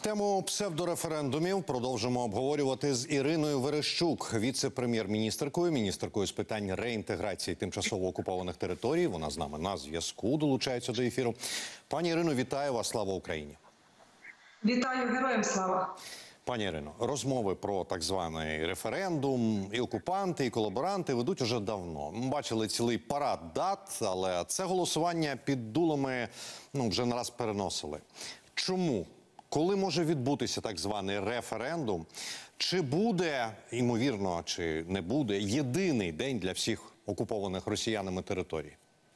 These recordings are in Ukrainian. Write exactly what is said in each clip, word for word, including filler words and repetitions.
Тему псевдореферендумів продовжимо обговорювати з Іриною Верещук, віце-прем'єр-міністеркою, міністеркою з питань реінтеграції тимчасово окупованих територій. Вона з нами на зв'язку, долучається до ефіру. Пані Ірино, вітаю вас, слава Україні! Вітаю, героям слава! Пані Ірино, розмови про так званий референдум і окупанти, і колаборанти ведуть уже давно. Ми бачили цілий парад дат, але це голосування під дулами ну, вже не раз переносили. Чому? Коли може відбутися так званий референдум? Чи буде, ймовірно, чи не буде, єдиний день для всіх окупованих росіянами територій?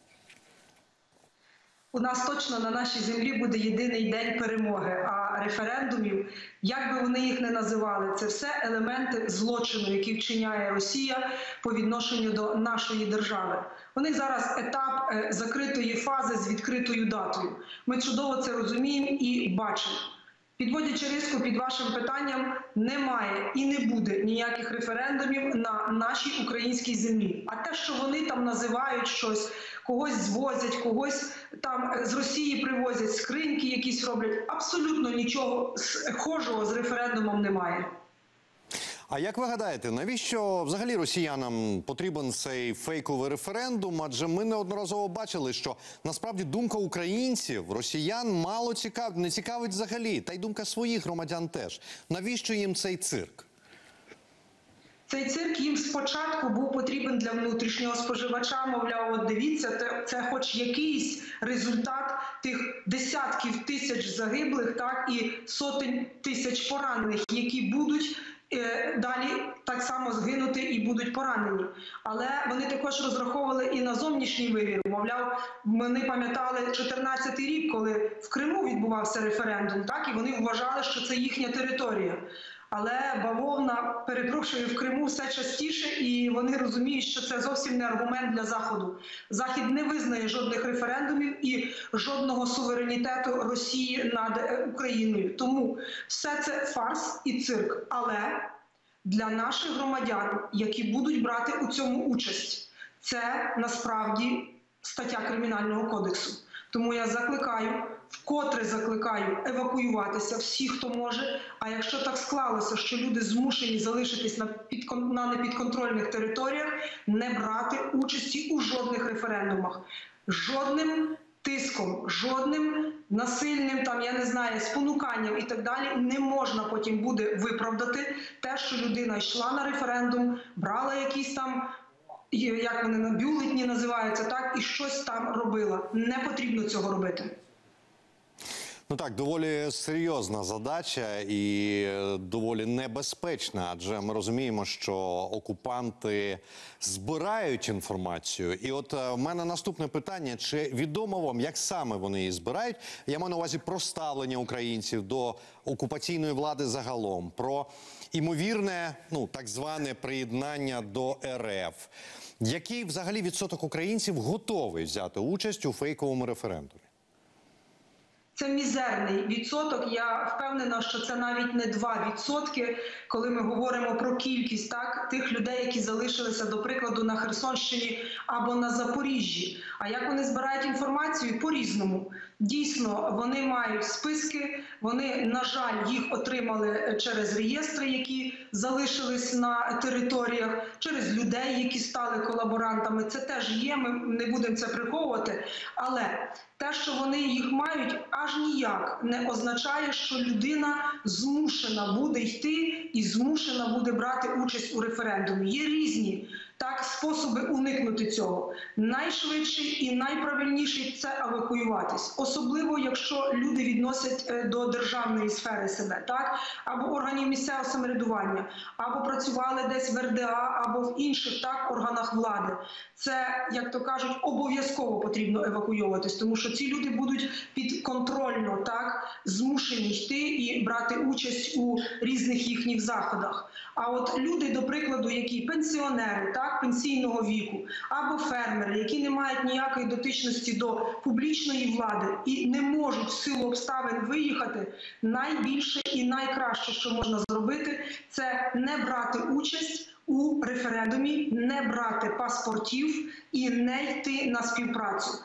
У нас точно на нашій землі буде єдиний день перемоги, а референдумів, як би вони їх не називали, це все елементи злочину, який вчиняє Росія по відношенню до нашої держави. У них зараз етап закритої фази з відкритою датою. Ми чудово це розуміємо і бачимо. Підводячи риску під вашим питанням, немає і не буде ніяких референдумів на нашій українській землі. А те, що вони там називають щось, когось звозять, когось там з Росії привозять, скриньки якісь роблять, абсолютно нічого схожого з референдумом немає. А як ви гадаєте, навіщо взагалі росіянам потрібен цей фейковий референдум? Адже ми неодноразово бачили, що насправді думка українців, росіян мало цікав... не цікавить взагалі, та й думка своїх громадян теж. Навіщо їм цей цирк? Цей цирк їм спочатку був потрібен для внутрішнього споживача, мовляв, от дивіться, це, це хоч якийсь результат тих десятків тисяч загиблих, так, і сотень тисяч поранених, які будуть далі так само згинути і будуть поранені. Але вони також розраховували і на зовнішній вимір. Мовляв, вони пам'ятали чотирнадцятий рік, коли в Криму відбувався референдум, так, і вони вважали, що це їхня територія. Але бавовна, перепрошую, в Криму все частіше, і вони розуміють, що це зовсім не аргумент для Заходу. Захід не визнає жодних референдумів і жодного суверенітету Росії над Україною. Тому все це фарс і цирк. Але для наших громадян, які будуть брати у цьому участь, це насправді стаття Кримінального кодексу. Тому я закликаю, вкотре закликаю евакуюватися всі, хто може. А якщо так склалося, що люди змушені залишитись на, підкон... на непідконтрольних територіях, не брати участі у жодних референдумах. Жодним тиском, жодним насильним, там, я не знаю, спонуканням і так далі не можна потім буде виправдати те, що людина йшла на референдум, брала якісь там, як вони на бюлетні називаються, так, і щось там робила. Не потрібно цього робити. Ну так, доволі серйозна задача і доволі небезпечна, адже ми розуміємо, що окупанти збирають інформацію. І от в мене наступне питання, чи відомо вам, як саме вони її збирають? Я маю на увазі про ставлення українців до окупаційної влади загалом, про імовірне, ну, так зване приєднання до РФ. Який взагалі відсоток українців готовий взяти участь у фейковому референдумі? Це мізерний відсоток. Я впевнена, що це навіть не два відсотки, коли ми говоримо про кількість так, тих людей, які залишилися, до прикладу, на Херсонщині або на Запоріжжі. А як вони збирають інформацію? По-різному. Дійсно, вони мають списки, вони, на жаль, їх отримали через реєстри, які залишились на територіях, через людей, які стали колаборантами. Це теж є, ми не будемо це приховувати. Але те, що вони їх мають, аж ніяк не означає, що людина змушена буде йти і змушена буде брати участь у референдумі. Є різні так способи уникнути цього. Найшвидший і найправильніший – це евакуюватись. Особливо, якщо люди відносять до державної сфери себе, так? Або органів місцевого самоврядування, або працювали десь в ер де а, або в інших так, органах влади. Це, як то кажуть, обов'язково потрібно евакуюватись, тому що ці люди будуть підконтрольно так, змушені йти і брати участь у різних їхніх заходах. А от люди, до прикладу, які пенсіонери, так, пенсійного віку, або фермери, які не мають ніякої дотичності до публічної влади і не можуть в силу обставин виїхати, найбільше і найкраще, що можна зробити, це не брати участь у референдумі, не брати паспортів і не йти на співпрацю.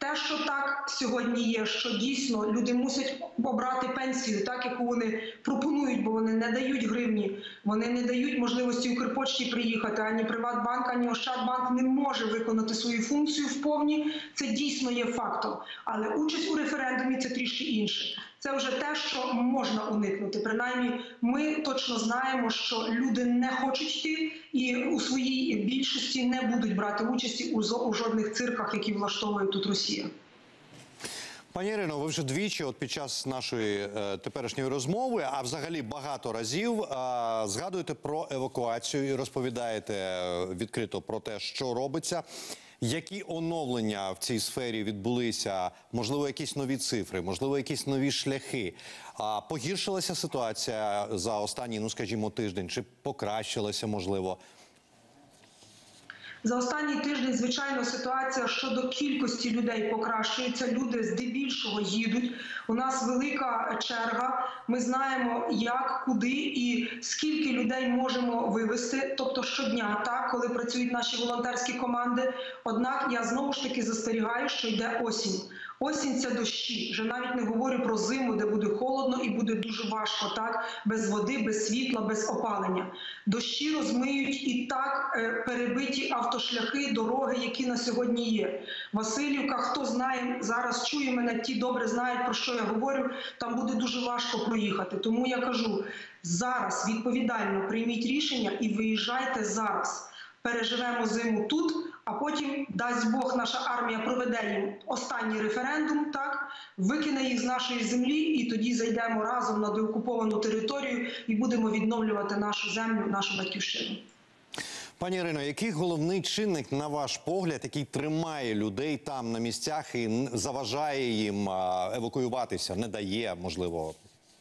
Те, що так сьогодні є, що дійсно люди мусять обрати пенсію, так, яку вони пропонують, бо вони не дають гривні, вони не дають можливості Укрпошті приїхати, ані Приватбанк, ані Ощадбанк не може виконати свою функцію в повні, це дійсно є фактом. Але участь у референдумі – це трішки інше. Це вже те, що можна уникнути. Принаймні, ми точно знаємо, що люди не хочуть йти і у своїй більшості не будуть брати участі у, у жодних цирках, які влаштовує тут Росія. Пані Ірино, ви вже двічі от під час нашої е, теперішньої розмови, а взагалі багато разів е, згадуєте про евакуацію і розповідаєте е, відкрито про те, що робиться. Які оновлення в цій сфері відбулися? Можливо, якісь нові цифри, можливо, якісь нові шляхи? А погіршилася ситуація за останній, ну скажімо, тиждень? Чи покращилася, можливо? За останній тиждень, звичайно, ситуація щодо кількості людей покращується. Люди здебільшого їдуть. У нас велика черга. Ми знаємо, як, куди і скільки людей можемо вивезти. Тобто щодня, так, коли працюють наші волонтерські команди. Однак я знову ж таки застерігаю, що йде осінь. Осінь – це дощі. Вже навіть не говорю про зиму, де буде холодно і буде дуже важко, так? Без води, без світла, без опалення. Дощі розмиють і так е, перебиті автошляхи, дороги, які на сьогодні є. Василівка, хто знає, зараз чує мене, ті добре знають, про що я говорю, там буде дуже важко проїхати. Тому я кажу, зараз відповідально прийміть рішення і виїжджайте зараз. Переживемо зиму тут, а потім, дасть Бог, наша армія проведе їм останній референдум, так, викине їх з нашої землі, і тоді зайдемо разом на деокуповану територію і будемо відновлювати нашу землю, нашу батьківщину. Пані Ірино, який головний чинник, на ваш погляд, який тримає людей там на місцях і заважає їм евакуюватися, не дає, можливо?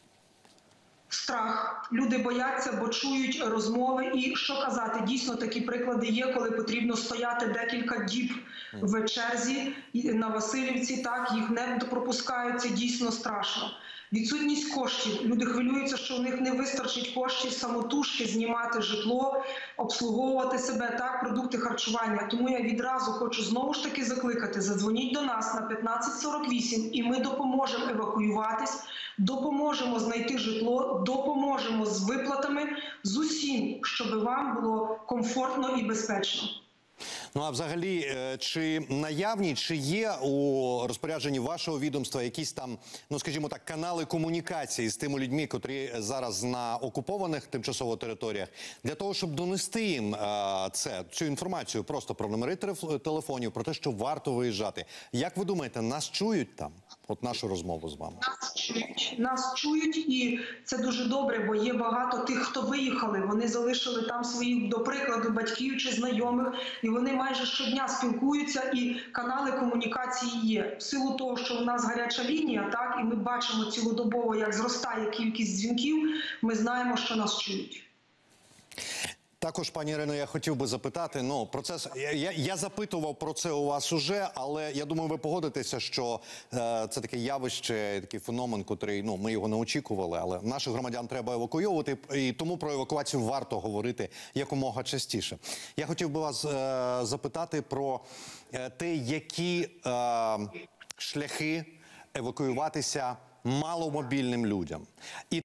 Страх. Люди бояться, бо чують розмови. І що казати, дійсно такі приклади є, коли потрібно стояти декілька діб в черзі на Василівці, так, їх не пропускають, це дійсно страшно. Відсутність коштів. Люди хвилюються, що у них не вистачить коштів самотужки знімати житло, обслуговувати себе, так, продукти харчування. Тому я відразу хочу знову ж таки закликати, задзвоніть до нас на п'ятнадцять сорок вісім і ми допоможемо евакуюватись, допоможемо знайти житло, допоможемо з виплатами, з усім, щоб вам було комфортно і безпечно. Ну, а взагалі, чи наявні, чи є у розпорядженні вашого відомства якісь там, ну, скажімо так, канали комунікації з тими людьми, котрі зараз на окупованих тимчасово територіях, для того, щоб донести їм це, цю інформацію просто про номери телефонів, про те, що варто виїжджати? Як ви думаєте, нас чують там? От нашу розмову з вами. Нас чують. Нас чують, і це дуже добре, бо є багато тих, хто виїхали. Вони залишили там своїх, до прикладу, батьків чи знайомих, і вони майже щодня спілкуються, і канали комунікації є. В силу того, що у нас гаряча лінія, так, і ми бачимо цілодобово, як зростає кількість дзвінків, ми знаємо, що нас чують. Також, пані Ірино, я хотів би запитати, ну, процес, я, я запитував про це у вас уже, але я думаю, ви погодитеся, що е, це таке явище, такий феномен, котрий, ну, ми його не очікували, але наших громадян треба евакуйовувати, і тому про евакуацію варто говорити якомога частіше. Я хотів би вас е, запитати про е, те, які е, шляхи евакуюватися маломобільним людям. І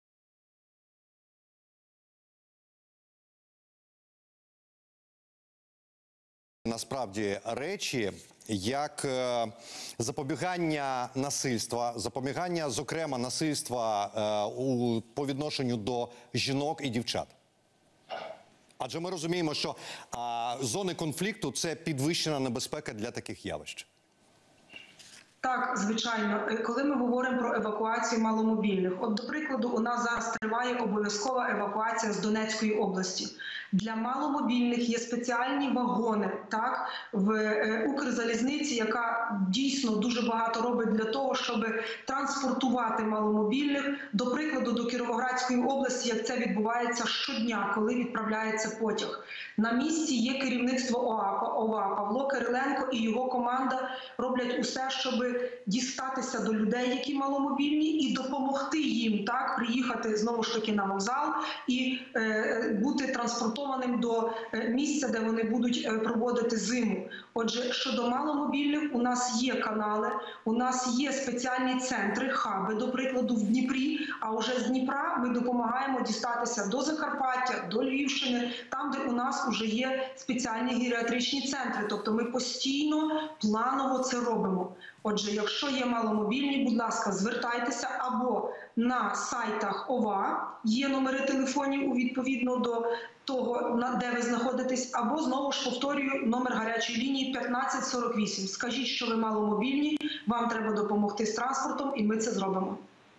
насправді речі, як е, запобігання насильства, запобігання, зокрема, насильства е, у, по відношенню до жінок і дівчат. Адже ми розуміємо, що е, зони конфлікту – це підвищена небезпека для таких явищ. Так, звичайно. Коли ми говоримо про евакуацію маломобільних, от, до прикладу, у нас зараз триває обов'язкова евакуація з Донецької області. Для маломобільних є спеціальні вагони, так, в е, Укрзалізниці, яка дійсно дуже багато робить для того, щоб транспортувати маломобільних, до прикладу, до Кіровоградської області, як це відбувається щодня, коли відправляється потяг. На місці є керівництво ОВА, ОВА. Павло Кириленко і його команда роблять усе, щоб дістатися до людей, які маломобільні, і допомогти їм так приїхати знову ж таки на вокзал і е, бути транспортованим до місця, де вони будуть е, проводити зиму. Отже, щодо маломобільних, у нас є канали, у нас є спеціальні центри, хаби, до прикладу, в Дніпрі, а вже з Дніпра ми допомагаємо дістатися до Закарпаття, до Львівщини, там, де у нас вже є спеціальні геріатричні центри. Тобто ми постійно, планово це робимо. Отже, якщо є маломобільні, будь ласка, звертайтеся або на сайтах ОВА, є номери телефонів відповідно до того, де ви знаходитесь, або, знову ж повторюю, номер гарячої лінії п'ятнадцять сорок вісім. Скажіть, що ви маломобільні, вам треба допомогти з транспортом, і ми це зробимо.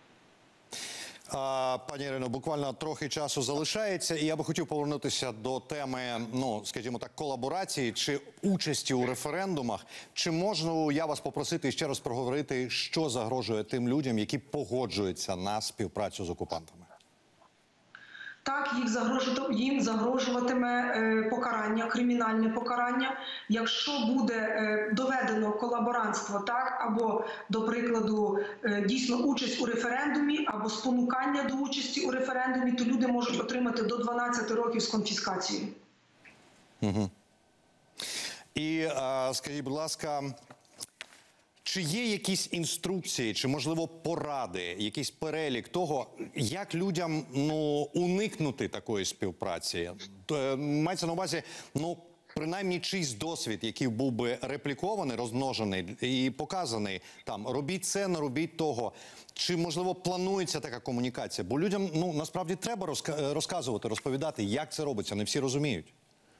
Пані Ірино, буквально трохи часу залишається, і я би хотів повернутися до теми, ну, скажімо так, колаборації чи участі у референдумах. Чи можу я вас попросити ще раз проговорити, що загрожує тим людям, які погоджуються на співпрацю з окупантами? Так, їх загрожу... їм загрожуватиме е, покарання, кримінальне покарання, якщо буде е, доведено колаборантство, так, або, до прикладу, е, дійсно участь у референдумі, або спонукання до участі у референдумі, то люди можуть отримати до дванадцяти років з конфіскацією. Угу. І, а, скажіть, будь ласка, чи є якісь інструкції, чи, можливо, поради, якийсь перелік того, як людям, ну, уникнути такої співпраці? Мається на увазі, ну, принаймні чийсь досвід, який був би реплікований, розмножений і показаний, там, робіть це, не робіть того. Чи, можливо, планується така комунікація? Бо людям, ну, насправді треба розказувати, розповідати, як це робиться, не всі розуміють.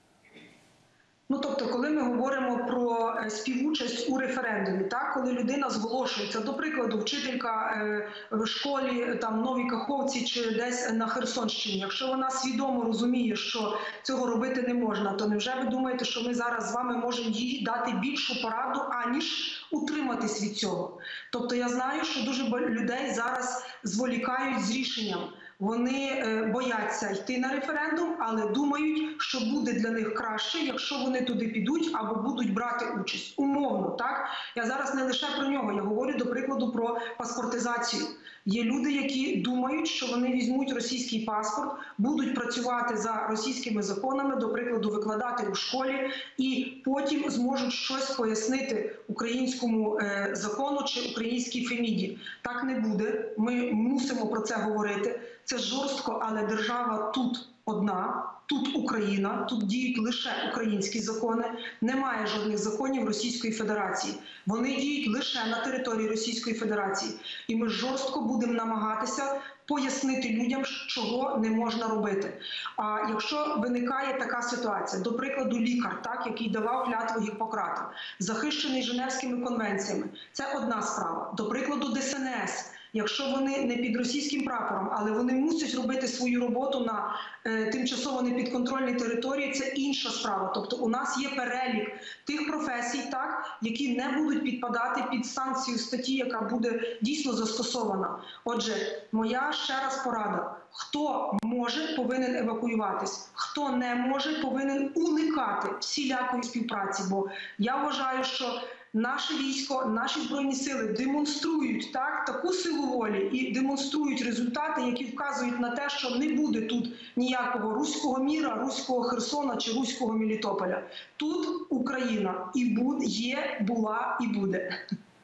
Ну, тобто, коли ми говоримо про співучасть у референдумі, так, коли людина зголошується, до прикладу, вчителька е, в школі там, в Новій Каховці чи десь на Херсонщині, якщо вона свідомо розуміє, що цього робити не можна, то невже ви думаєте, що ми зараз з вами можемо їй дати більшу пораду, аніж утриматись від цього? Тобто я знаю, що дуже людей зараз зволікають з рішенням. Вони бояться йти на референдум, але думають, що буде для них краще, якщо вони туди підуть або будуть брати участь. Умовно, так? Я зараз не лише про нього, я говорю, до прикладу, про паспортизацію. Є люди, які думають, що вони візьмуть російський паспорт, будуть працювати за російськими законами, до прикладу, викладати у школі, і потім зможуть щось пояснити українському е, закону чи українській Феміді. Так не буде. Ми мусимо про це говорити. Це жорстко, але держава тут одна, тут Україна, тут діють лише українські закони, немає жодних законів Російської Федерації. Вони діють лише на території Російської Федерації. І ми жорстко будемо намагатися пояснити людям, чого не можна робити. А якщо виникає така ситуація, до прикладу, лікар, так, який давав клятву Гіппократа, захищений Женевськими конвенціями, це одна справа. До прикладу, Де Ес Ен Ес. Якщо вони не під російським прапором, але вони мусять робити свою роботу на е, тимчасово непідконтрольній території, це інша справа. Тобто у нас є перелік тих професій, так, які не будуть підпадати під санкцію статті, яка буде дійсно застосована. Отже, моя ще раз порада. Хто може, повинен евакуюватись. Хто не може, повинен уникати всілякої співпраці. Бо я вважаю, що наше військо, наші Збройні сили демонструють так, таку силу волі і демонструють результати, які вказують на те, що не буде тут ніякого руського міра, руського Херсона чи руського Мелітополя. Тут Україна і буде, є, була і буде.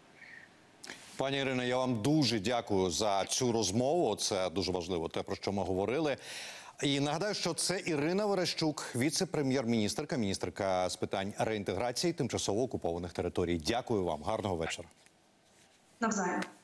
Пані Ірино, я вам дуже дякую за цю розмову. Це дуже важливо, те, про що ми говорили. І нагадаю, що це Ірина Верещук, віце-прем'єр-міністерка, міністерка з питань реінтеграції тимчасово окупованих територій. Дякую вам. Гарного вечора. Навзаєм.